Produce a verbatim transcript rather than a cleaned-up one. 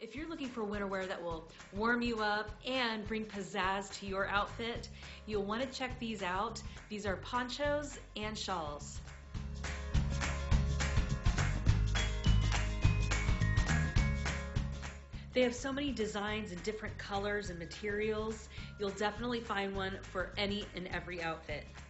If you're looking for winter wear that will warm you up and bring pizzazz to your outfit, you'll want to check these out. These are ponchos and shawls. They have so many designs and different colors and materials. You'll definitely find one for any and every outfit.